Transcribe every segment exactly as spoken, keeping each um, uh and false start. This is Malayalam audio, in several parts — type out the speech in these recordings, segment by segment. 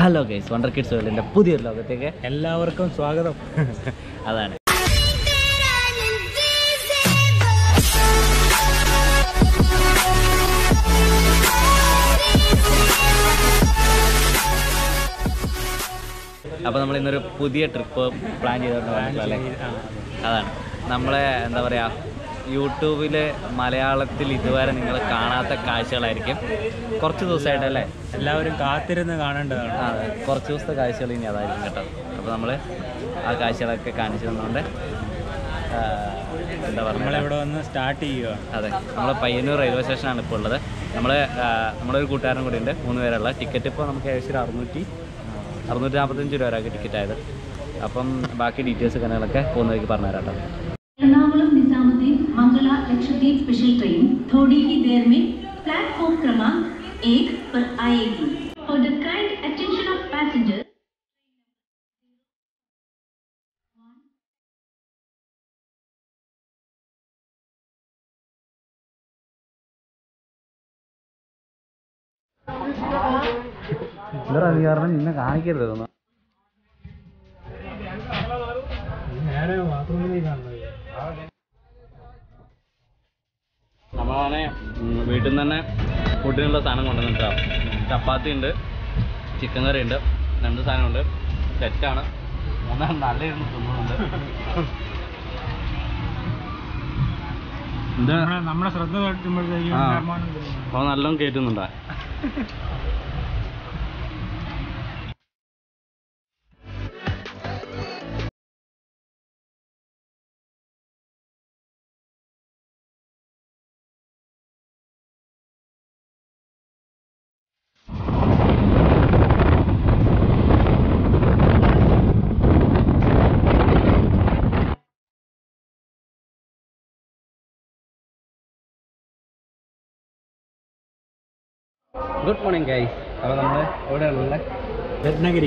ഹലോ ഗൈസ്, വണ്ടർ കിഡ്സ് വേൾഡിൻ്റെ പുതിയൊരു ലോകത്തേക്ക് എല്ലാവർക്കും സ്വാഗതം. അതാണ് അപ്പോൾ നമ്മൾ ഇന്നൊരു പുതിയ ട്രിപ്പ് പ്ലാൻ ചെയ്തുകൊണ്ട് വന്നിട്ടുള്ളല്ലേ. അതാണ് നമ്മളെ എന്താ പറയുക, യൂട്യൂബിൽ മലയാളത്തിൽ ഇതുവരെ നിങ്ങൾ കാണാത്ത കാഴ്ചകളായിരിക്കും കുറച്ച് ദിവസമായിട്ടല്ലേ എല്ലാവരും കാത്തിരുന്ന് കാണേണ്ടതാണ്. അതെ, കുറച്ച് ദിവസത്തെ കാഴ്ചകൾ ഇനി അതായിരിക്കും കേട്ടോ. അപ്പോൾ നമ്മൾ ആ കാഴ്ചകളൊക്കെ കാണിച്ചു തന്നുകൊണ്ട് എന്താ പറയുക, നമ്മളിവിടെ വന്ന് സ്റ്റാർട്ട് ചെയ്യുക. അതെ, നമ്മൾ പയ്യന്നൂർ റെയിൽവേ സ്റ്റേഷനാണ് ഇപ്പോൾ ഉള്ളത്. നമ്മൾ നമ്മളൊരു കൂട്ടുകാരനും കൂടി ഉണ്ട്, മൂന്ന് പേരുള്ള. ടിക്കറ്റ് ഇപ്പോൾ നമുക്ക് ഏകദേശം ഒരു അറുന്നൂറ്റി അറുന്നൂറ്റി നാൽപ്പത്തഞ്ച് രൂപ ഒരാൾക്ക് ടിക്കറ്റ് ആയത്. അപ്പം ബാക്കി ഡീറ്റെയിൽസ് കാര്യങ്ങളൊക്കെ പോകുന്നവർക്ക് പറഞ്ഞു തരാം കേട്ടോ. एर्नाकुलम निजामुद्दीन मंगला लक्षद्वीप स्पेशल ट्रेन थोड़ी ही देर में प्लेटफॉर्म क्रमांक एक पर आएगी. For the kind attention of passengers, കാരണം നിന്നെ കാണിക്കരുത് തോന്നുന്നു. നമ്മളാണെ വീട്ടിൽ നിന്ന് തന്നെ ഫുഡിനുള്ള സാധനം കൊണ്ടുവന്നിട്ടാ. ചപ്പാത്തി ഉണ്ട്, ചിക്കൻ കറി ഉണ്ട്, രണ്ട് സാധനമുണ്ട്. സെറ്റാണ്, മൂന്നാം നല്ല ഇരുന്ന് തിന്നുന്നുണ്ട്. എന്താ നമ്മളെ ശ്രദ്ധ കേട്ടുമ്പോഴത്തേക്കും അപ്പോൾ നല്ലോണം കയറ്റുന്നുണ്ടാ. Good morning guys. അപ്പോൾ നമ്മൾ എവിടെയാണുള്ളത്? രത്നഗിരി.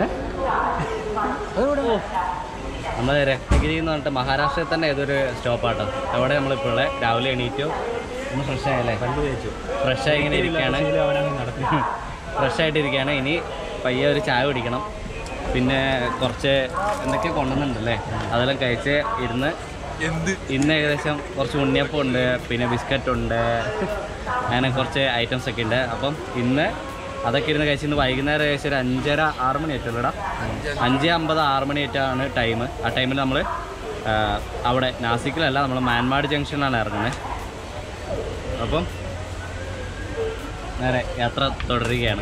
നമ്മൾ രത്നഗിരി എന്ന് പറഞ്ഞിട്ട് മഹാരാഷ്ട്രയിൽ തന്നെ ഏതൊരു സ്റ്റോപ്പാട്ടോ. അവിടെ നമ്മളിപ്പോൾ ഉള്ളത്. രാവിലെ എണീറ്റു, ഒന്ന് ഫ്രഷ് ആയല്ലേ, കണ്ടു വെച്ചു, ഫ്രഷായി ഇങ്ങനെ ഇരിക്കുകയാണ്. ഫ്രഷായിട്ടിരിക്കുകയാണ്. ഇനി പയ്യെ ഒരു ചായ കുടിക്കണം. പിന്നെ കുറച്ച് എന്തൊക്കെ കൊണ്ടുവന്നിട്ടുണ്ടല്ലേ, അതെല്ലാം കഴിച്ച് ഇരുന്ന് ഇന്ന് ഏകദേശം കുറച്ച് ഉണ്ണിയപ്പം ഉണ്ട്, പിന്നെ ബിസ്ക്കറ്റ് ഉണ്ട്, അങ്ങനെ കുറച്ച് ഐറ്റംസ് ഒക്കെ ഉണ്ട്. അപ്പം ഇന്ന് അതൊക്കെ ഇരുന്ന് കഴിച്ച് ഇന്ന് വൈകുന്നേരം ഏകദേശം ഒരു അഞ്ചര ആറ് മണി ആയിട്ടുള്ളൂടാ. അഞ്ച് അമ്പത് ആറ് മണി ആയിട്ടാണ് ടൈം. ആ ടൈമിൽ നമ്മൾ അവിടെ നാസിക്കിലല്ല, നമ്മൾ മാൻമാട് ജംഗ്ഷനിലാണ് ഇറങ്ങുന്നത്. അപ്പം നേരെ യാത്ര തുടരുകയാണ്.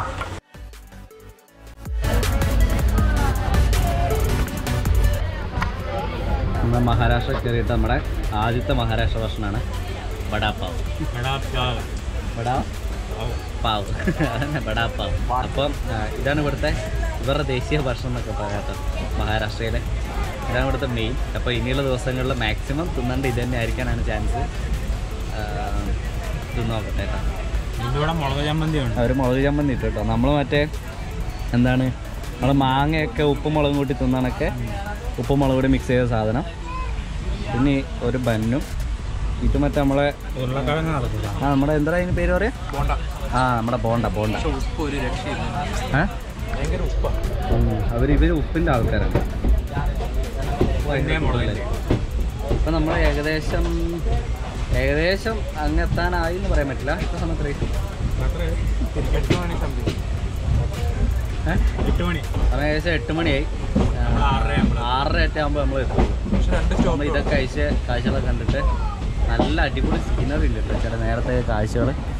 നമ്മുടെ മഹാരാഷ്ട്ര കയറിയിട്ട് നമ്മുടെ ആദ്യത്തെ മഹാരാഷ്ട്ര ഭക്ഷണമാണ് വടാപ്പാവ്. വടാ പാവ് അതന്നെ, വടാപ്പാവ്. അപ്പം ഇതാണ് ഇവിടുത്തെ ഇവരുടെ ദേശീയ ഭക്ഷണം എന്നൊക്കെ പറയാട്ടോ മഹാരാഷ്ട്രയിലെ. ഇതാണ് ഇവിടുത്തെ മെയിൻ. അപ്പോൾ ഇനിയുള്ള ദിവസങ്ങളിൽ മാക്സിമം തിന്നേണ്ട ഇത് തന്നെ ആയിരിക്കാനാണ് ചാൻസ്. തിന്ന് നോക്കട്ടെ കേട്ടോ. ഇവിടെ മുളക് ചമ്മന്തി ഉണ്ട്. അവർ മുളക് ചമ്മന്തി ഇട്ട് കേട്ടോ. നമ്മൾ മറ്റേ എന്താണ്, നമ്മൾ മാങ്ങയൊക്കെ ഉപ്പും മുളകും കൂട്ടി തിന്നാനൊക്കെ ഉപ്പും മുളക് കൂടി മിക്സ് ചെയ്ത സാധനം. പിന്നെ ഒരു ബന്നും ഇത് മറ്റേ നമ്മളെ ഉരുളക്കിഴങ്ങ് നടക്കില്ല. ആ നമ്മുടെ എന്താ അതിന് പേര് പറയാ, ആ നമ്മുടെ ബോണ്ട ബോണ്ട. ഏ അവർ ഇവർ ഉപ്പിൻ്റെ ആൾക്കാരാണ്. ഇപ്പം നമ്മൾ ഏകദേശം ഏകദേശം അങ്ങ് എത്താനായി എന്ന് പറയാൻ പറ്റില്ല. എത്ര സമയത്ത് അത് ഏകദേശം എട്ട് മണിയായി. ആറര എട്ട് ആകുമ്പോൾ നമ്മൾ എത്തും. നമ്മൾ ഇതൊക്കെ കഴിച്ച് കാഴ്ചകളൊക്കെ കണ്ടിട്ട് നല്ല അടിപൊളി സീനറി ഉണ്ട് കേട്ടോ ചില നേരത്തെ കാഴ്ചകൾ.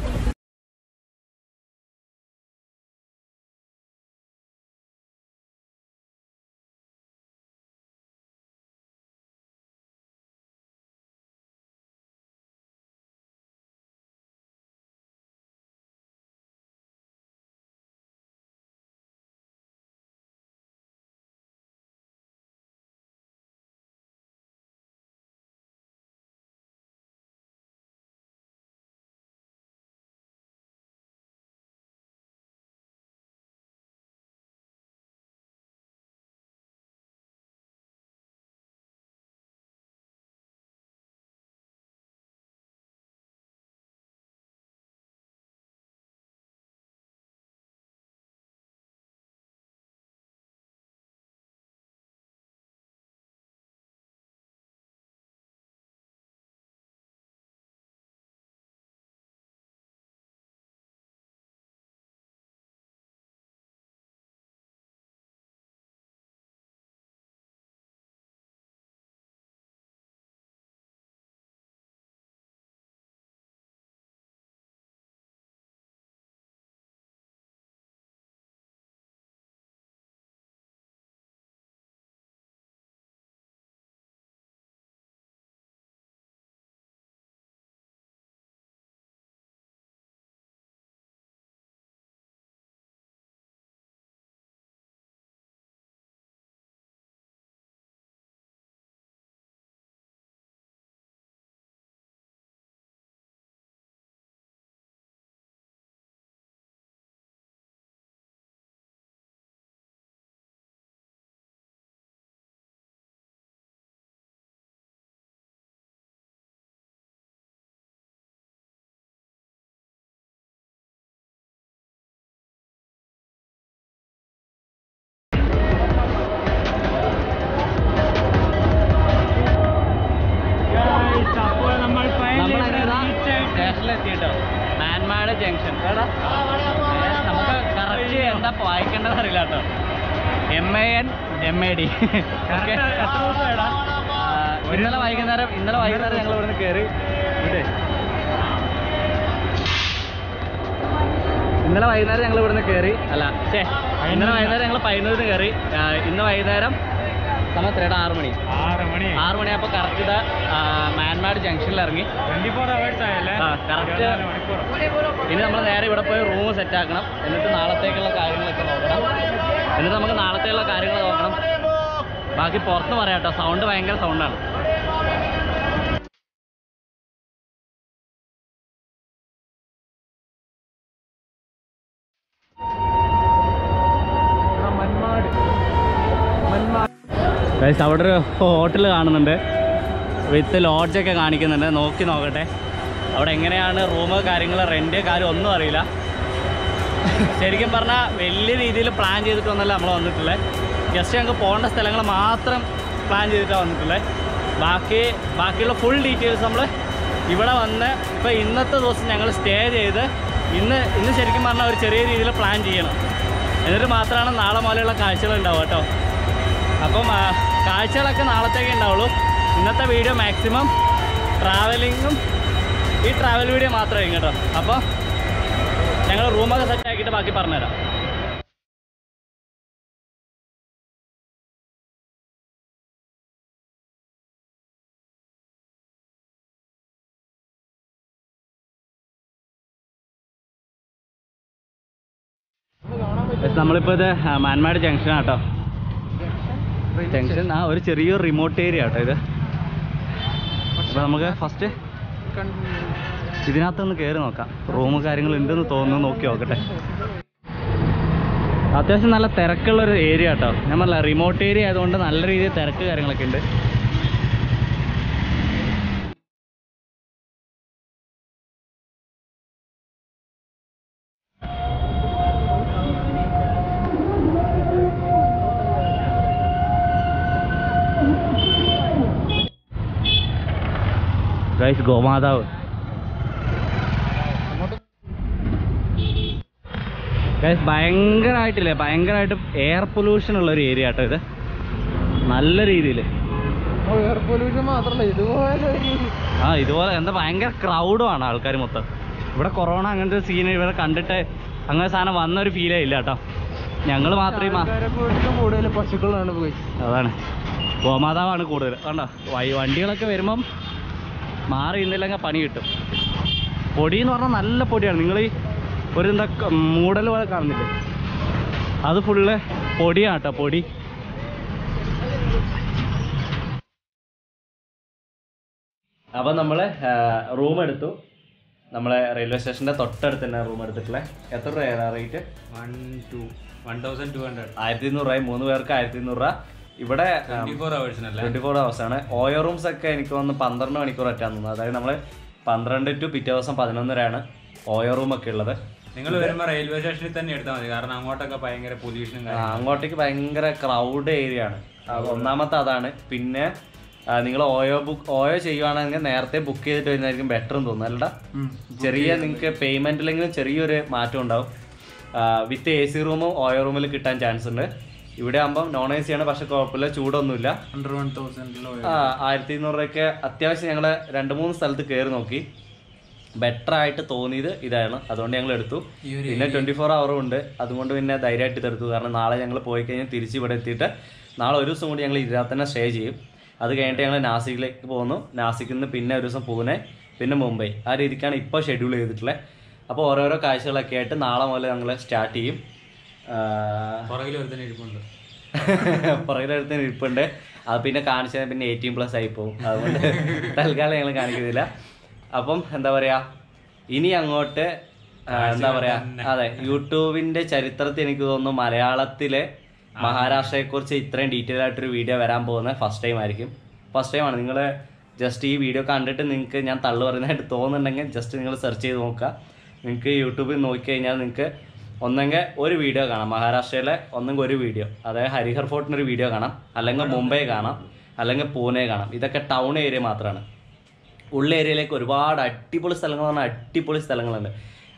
ഏതാ വായിക്കേണ്ടതെന്ന് അറിയില്ല കേട്ടോ. M A N M A D. ഇന്നലെ വൈകുന്നേരം ഇന്നലെ വൈകുന്നേരം ഞങ്ങൾ ഇവിടുന്ന് കയറി ഇല്ലേ ഇന്നലെ വൈകുന്നേരം ഞങ്ങൾ ഇവിടുന്ന് കയറി അല്ല ശേ ഇന്നലെ വൈകുന്നേരം ഞങ്ങൾ പയ്യന്നൂരിൽ നിന്ന് കയറി. ഇന്ന് വൈകുന്നേരം സമയം എത്രയുടെ ആറ് മണി ആറ് മണി ആറ് മണിയായപ്പോൾ കറക്റ്റ് ഇത് മാൻമാട് ജംഗ്ഷനിൽ ഇറങ്ങി. ട്വന്റി ഫോർ അവേഴ്സ് ആയല്ലേ? ആ കറക്റ്റ്. ഇനി നമ്മൾ നേരെ ഇവിടെ പോയി റൂം സെറ്റ് ആക്കണം. എന്നിട്ട് നാളത്തേക്കുള്ള കാര്യങ്ങളൊക്കെ നോക്കണം. എന്നിട്ട് നമുക്ക് നാളത്തേക്കുള്ള കാര്യങ്ങൾ നോക്കണം. ബാക്കി പുറത്ത് പറയാം കേട്ടോ. സൗണ്ട് ഭയങ്കര സൗണ്ടാണ്. അവിടെ ഒരു ഹോട്ടൽ കാണുന്നുണ്ട്. വിത്ത് ലോഡ്ജൊക്കെ കാണിക്കുന്നുണ്ട്. നോക്കി നോക്കട്ടെ അവിടെ എങ്ങനെയാണ് റൂം കാര്യങ്ങൾ റെൻറ്റ് കാര്യം ഒന്നും അറിയില്ല. ശരിക്കും പറഞ്ഞാൽ വലിയ രീതിയിൽ പ്ലാൻ ചെയ്തിട്ടൊന്നുമല്ല നമ്മൾ വന്നിട്ടുള്ളത്. ജസ്റ്റ് ഞങ്ങൾക്ക് പോകേണ്ട സ്ഥലങ്ങൾ മാത്രം പ്ലാൻ ചെയ്തിട്ടാണ് വന്നിട്ടുള്ളത്. ബാക്കി ബാക്കിയുള്ള ഫുൾ ഡീറ്റെയിൽസ് നമ്മൾ ഇവിടെ വന്ന് ഇപ്പോൾ ഇന്നത്തെ ദിവസം ഞങ്ങൾ സ്റ്റേ ചെയ്ത് ഇന്ന് ഇന്ന് ശരിക്കും പറഞ്ഞാൽ ഒരു ചെറിയ രീതിയിൽ പ്ലാൻ ചെയ്യണം. എന്നിട്ട് മാത്രമാണ് നാളെ മുതലുള്ള കാഴ്ചകൾ ഉണ്ടാവുക കേട്ടോ. അപ്പം കാഴ്ചകളൊക്കെ നാളത്തേക്ക് ഉണ്ടാവുള്ളൂ. ഇന്നത്തെ വീഡിയോ മാക്സിമം ട്രാവലിങ്ങും ഈ ട്രാവൽ വീഡിയോ മാത്രമായിരിക്കും കേട്ടോ. അപ്പോൾ ഞങ്ങൾ റൂമൊക്കെ സെറ്റ് ആക്കിയിട്ട് ബാക്കി പറഞ്ഞുതരാം. നമ്മളിപ്പോൾ ഇത് മാൻമാട് ജംഗ്ഷനാണ് കേട്ടോ. ജംഗ്ഷൻ ആ ഒരു ചെറിയൊരു റിമോട്ട് ഏരിയ കേട്ടോ ഇത്. അപ്പോൾ നമുക്ക് ഫസ്റ്റ് ഇതിനകത്തൊന്ന് കയറി നോക്കാം. റൂം കാര്യങ്ങളുണ്ടെന്ന് തോന്നുന്നു. നോക്കി നോക്കട്ടെ. അത്യാവശ്യം നല്ല തിരക്കുള്ളൊരു ഏരിയ കേട്ടോ. ഞാൻ പറഞ്ഞ റിമോട്ട് ഏരിയ ആയതുകൊണ്ട് നല്ല രീതിയിൽ തിരക്ക് കാര്യങ്ങളൊക്കെ ഉണ്ട്. ഗൈസ് ഗോമാതാവ് ഗൈസ് ഭയങ്കരമായിട്ടില്ലേ ഭയങ്കരമായിട്ട് എയർ പൊല്യൂഷൻ ഉള്ളൊരു ഏരിയ കേട്ടോ ഇത്. നല്ല രീതിയിൽ എയർ പൊല്യൂഷൻ മാത്രമല്ല ഇതുപോലെ ആ ഇതുപോലെ എന്താ ഭയങ്കര ക്രൗഡുമാണ് ആൾക്കാർ മൊത്തം. ഇവിടെ കൊറോണ അങ്ങനത്തെ സീൻ ഇവിടെ കണ്ടിട്ട് അങ്ങനെ സാധനം വന്നൊരു ഫീലേ ഇല്ല കേട്ടോ. ഞങ്ങൾ മാത്രമേ കൂടുതൽ പശുക്കളാണ് പോയി. അതാണ് ഗോമാതാവാണ് കൂടുതൽ. കണ്ടോ വണ്ടികളൊക്കെ വരുമ്പം മാറി ഇന്നില്ലെങ്കിൽ പണി കിട്ടും. പൊടി എന്ന് പറഞ്ഞാൽ നല്ല പൊടിയാണ്. നിങ്ങൾ ഈ ഒരു എന്താ മൂടൽ പോലെ കാണുന്നില്ലേ അത് ഫുള്ള് പൊടിയാണ് കേട്ടോ. പൊടി അപ്പം നമ്മൾ റൂം എടുത്തു. നമ്മളെ റെയിൽവേ സ്റ്റേഷൻ്റെ തൊട്ടടുത്ത് തന്നെ റൂം എടുത്തിട്ടുള്ളത്. എത്ര രൂപയാണ് rate? One two one thousand two hundred ആയിരത്തി ഇരുന്നൂറ് രൂപ. മൂന്ന് പേർക്ക് ആയിരത്തി ഇരുന്നൂറ് രൂപ. ഇവിടെ ട്വന്റി ഫോർ അവേഴ്സിനല്ല ട്വന്റി ഫോർ അവേഴ്സ് ആണ്. ഓയോ റൂംസ് ഒക്കെ എനിക്ക് തോന്നുന്നു പന്ത്രണ്ട് മണിക്കൂർ ഒറ്റാന്ന് തോന്നുന്നു. അതായത് നമ്മൾ പന്ത്രണ്ട് ടു പിറ്റേ ദിവസം പതിനൊന്നരയാണ് ഓയോ റൂം ഒക്കെ ഉള്ളത്. നിങ്ങൾ വരുമ്പോൾ റെയിൽവേ സ്റ്റേഷനിൽ തന്നെ എടുത്താൽ മതി. കാരണം അങ്ങോട്ടൊക്കെ ഭയങ്കര പൊല്യൂഷനും അങ്ങോട്ടേക്ക് ഭയങ്കര ക്രൗഡ് ഏരിയ ആണ്. ഒന്നാമത്തെ അതാണ്. പിന്നെ നിങ്ങൾ ഓയോ ബുക്ക് ഓയോ ചെയ്യുവാണെങ്കിൽ നേരത്തെ ബുക്ക് ചെയ്തിട്ട് വരുന്നതായിരിക്കും ബെറ്റർ എന്ന് തോന്നുന്നു. അല്ലടാ ചെറിയ നിങ്ങൾക്ക് പേയ്മെന്റിലെങ്കിലും ചെറിയൊരു മാറ്റം ഉണ്ടാവും. വിത്ത് എ സി റൂമും ഓയോ റൂമിൽ കിട്ടാൻ ചാൻസ് ഉണ്ട്. ഇവിടെ ആകുമ്പം നോൺ എ സി ആണ്. പക്ഷെ കുഴപ്പമില്ല, ചൂടൊന്നുമില്ല. അണ്ടർ വൺ തൗസൻഡ് ആ ആയിരത്തി ഇരുന്നൂറ് രൂപയ്ക്ക് അത്യാവശ്യം ഞങ്ങൾ രണ്ട് മൂന്ന് സ്ഥലത്ത് കയറി നോക്കി. ബെറ്റർ ആയിട്ട് തോന്നിയത് ഇതാണ്. അതുകൊണ്ട് ഞങ്ങൾ എടുത്തു. പിന്നെ ട്വന്റി ഫോർ അവറും ഉണ്ട്. അതുകൊണ്ട് പിന്നെ ധൈര്യമായിട്ട് ഇതെടുത്തു. കാരണം നാളെ ഞങ്ങൾ പോയി കഴിഞ്ഞാൽ തിരിച്ച് ഇവിടെ എത്തിയിട്ട് നാളെ ഒരു ദിവസം കൂടി ഞങ്ങൾ ഇതിനകത്ത് തന്നെ സ്റ്റേ ചെയ്യും. അത് കഴിഞ്ഞിട്ട് ഞങ്ങൾ നാസിക്കിലേക്ക് പോകുന്നു. നാസിക്കിൽ നിന്ന് പിന്നെ ഒരു ദിവസം പൂനെ, പിന്നെ മുംബൈ. ആ രീതിക്കാണ് ഇപ്പോൾ ഷെഡ്യൂൾ ചെയ്തിട്ടുള്ളത്. അപ്പോൾ ഓരോരോ കാഴ്ചകളൊക്കെ ആയിട്ട് നാളെ മുതൽ ഞങ്ങൾ സ്റ്റാർട്ട് ചെയ്യും. പുറകിലൊരുത്തന്നെ ഇരിപ്പുണ്ട് പുറകിലൊരുത്തന്നെ ഇരിപ്പുണ്ട്. അത് പിന്നെ കാണിച്ചാൽ പിന്നെ എയ്റ്റീൻ പ്ലസ് ആയി പോകും. അതുകൊണ്ട് തൽക്കാലം ഞങ്ങൾ കാണിക്കുന്നില്ല. അപ്പം എന്താ പറയുക, ഇനി അങ്ങോട്ട് എന്താ പറയുക, അതെ യൂട്യൂബിൻ്റെ ചരിത്രത്തിൽ എനിക്ക് തോന്നുന്നു മലയാളത്തിലെ മഹാരാഷ്ട്രയെക്കുറിച്ച് ഇത്രയും ഡീറ്റെയിൽ ആയിട്ടൊരു വീഡിയോ വരാൻ പോകുന്നത് ഫസ്റ്റ് ടൈം ആയിരിക്കും. ഫസ്റ്റ് ടൈമാണ്. നിങ്ങൾ ജസ്റ്റ് ഈ വീഡിയോ കണ്ടിട്ട് നിങ്ങൾക്ക് ഞാൻ തള്ളു പറയുന്നതായിട്ട് തോന്നുന്നുണ്ടെങ്കിൽ ജസ്റ്റ് നിങ്ങൾ സെർച്ച് ചെയ്ത് നോക്കുക. നിങ്ങൾക്ക് യൂട്യൂബിൽ നോക്കിക്കഴിഞ്ഞാൽ നിങ്ങൾക്ക് ഒന്നെങ്കിൽ ഒരു വീഡിയോ കാണാം മഹാരാഷ്ട്രയിലെ, ഒന്നെങ്കിൽ ഒരു വീഡിയോ, അതായത് ഹരിഹർ ഫോർട്ടിനൊരു വീഡിയോ കാണാം, അല്ലെങ്കിൽ മുംബൈ കാണാം, അല്ലെങ്കിൽ പൂനെ കാണാം. ഇതൊക്കെ ടൗൺ ഏരിയ മാത്രമാണ്. ഉള്ള ഏരിയയിലേക്ക് ഒരുപാട് അടിപൊളി സ്ഥലങ്ങൾ പറഞ്ഞാൽ അടിപൊളി സ്ഥലങ്ങളുണ്ട്.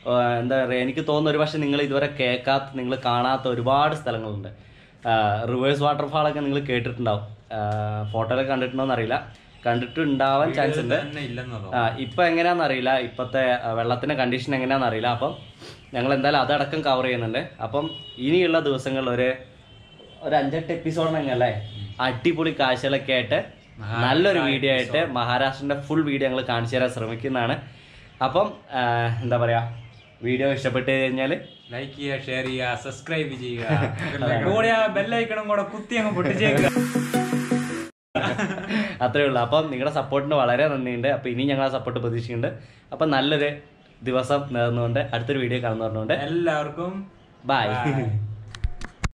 എന്താ പറയുക, എനിക്ക് തോന്നുന്നു ഒരു പക്ഷേ നിങ്ങൾ ഇതുവരെ കേൾക്കാത്ത, നിങ്ങൾ കാണാത്ത ഒരുപാട് സ്ഥലങ്ങളുണ്ട്. റിവേഴ്സ് വാട്ടർഫാളൊക്കെ നിങ്ങൾ കേട്ടിട്ടുണ്ടാവും, ഫോട്ടോയിലൊക്കെ കണ്ടിട്ടുണ്ടോയെന്ന് അറിയില്ല, കണ്ടിട്ടുണ്ടാവാൻ ചാൻസ് ഉണ്ട്. ആ ഇപ്പം എങ്ങനെയാണെന്ന് അറിയില്ല, ഇപ്പോഴത്തെ വെള്ളത്തിൻ്റെ കണ്ടീഷൻ എങ്ങനെയാണെന്ന് അറിയില്ല. അപ്പം ഞങ്ങൾ എന്തായാലും അതടക്കം കവർ ചെയ്യുന്നുണ്ട്. അപ്പം ഇനിയുള്ള ദിവസങ്ങളിൽ ഒരു ഒരു അഞ്ചെട്ട് എപ്പിസോഡിനല്ലേ അടിപൊളി കാഴ്ചകളൊക്കെ ആയിട്ട് നല്ലൊരു വീഡിയോ ആയിട്ട് മഹാരാഷ്ട്രൻ്റെ ഫുൾ വീഡിയോ ഞങ്ങൾ കാണിച്ചു തരാൻ ശ്രമിക്കുന്നതാണ്. അപ്പം എന്താ പറയുക, വീഡിയോ ഇഷ്ടപ്പെട്ട് കഴിഞ്ഞാൽ ലൈക്ക് ചെയ്യുക, ഷെയർ ചെയ്യുക, സബ്സ്ക്രൈബ് ചെയ്യുക, ബെല്ലൈക്കണം കൂടെ കുത്തി അങ്ങ് പൊട്ടിച്ചേക്കുക. അത്രേ ഉള്ളൂ. അപ്പം നിങ്ങളുടെ സപ്പോർട്ടിന് വളരെ നന്ദിയുണ്ട്. അപ്പം ഇനി ഞങ്ങൾ ആ സപ്പോർട്ട് പ്രതീക്ഷിക്കുന്നുണ്ട്. അപ്പം നല്ലൊരു ദിവസം നേർന്നുകൊണ്ട് അടുത്തൊരു വീഡിയോ കാണുന്ന പറഞ്ഞുകൊണ്ട് എല്ലാവർക്കും ബൈ.